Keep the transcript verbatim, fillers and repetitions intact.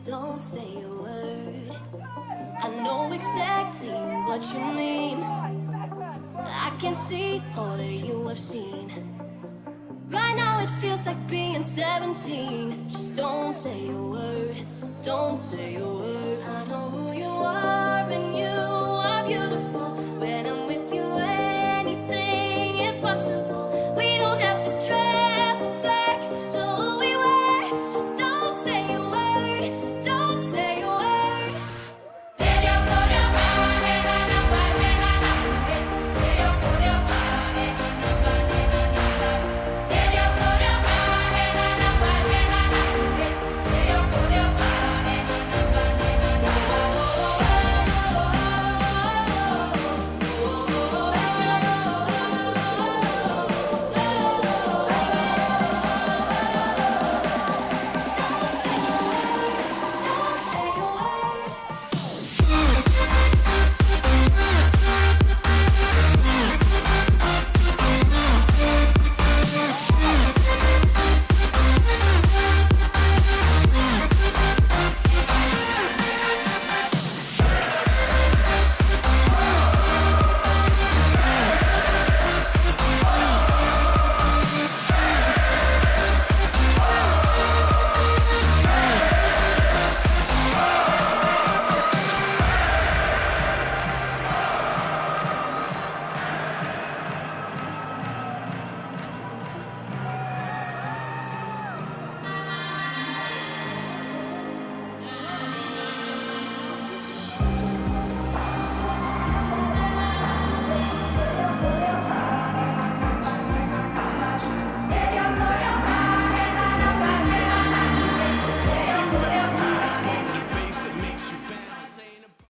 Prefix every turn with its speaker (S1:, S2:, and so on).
S1: don't say a word. I know exactly what you mean. I can see all that you have seen. Right now it feels like being seventeen. Just don't say a word, don't say a word. I know who you are and you are beautiful.